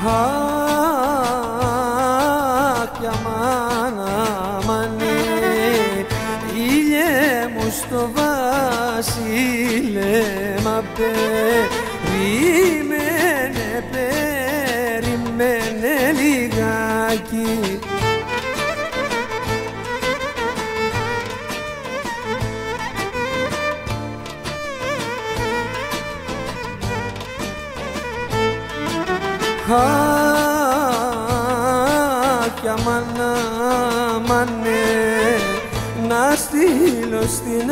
Αχ, κι αμάν, αμάνε, ήλιε μου στο βασίλεμα, περιμένε, περιμένε λιγάκι. Αχ, κι αμάν, αμάνε, να στείλω στην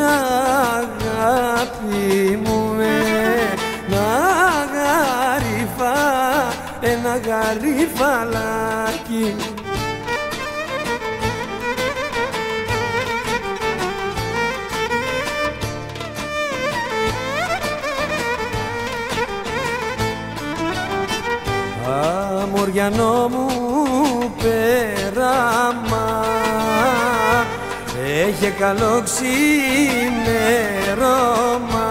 αγάπη μου ένα γαρίφαλάκι. Αμοριανό μου πέραμα, έχει καλό ξημέρωμα.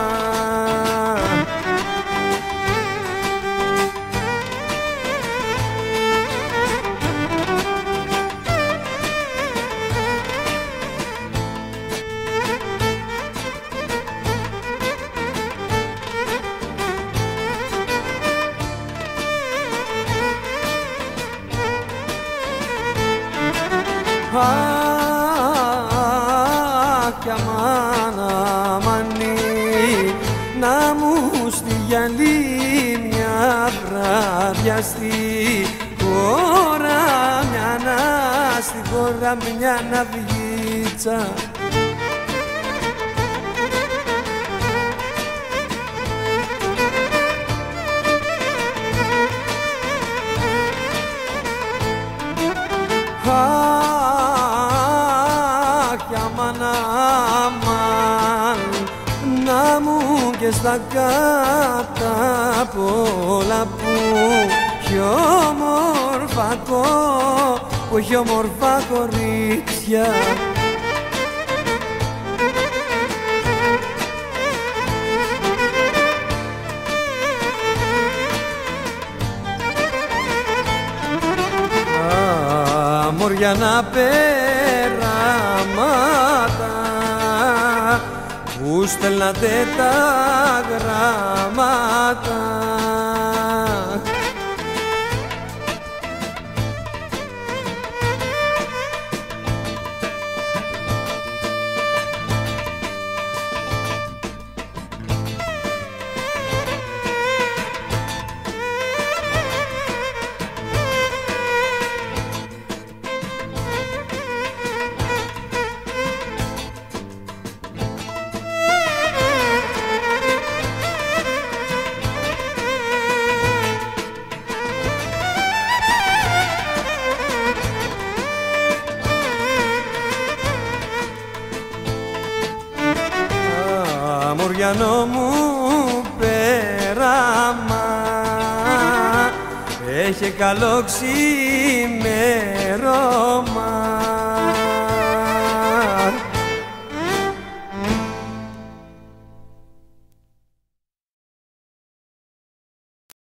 Αχ, κι αμάν, αμανή, να μου στη γυαλί μια βράδια, στη χώρα μια ναυγίτσα. Αμάν, να μου και στα κάτω πολλά που έχει όμορφα κορίτσια. Αμοριανά περάματα που στέλνατε τα γράμματα. Αμοριανό μου πέραμα, έχει καλό ξημέρωμα.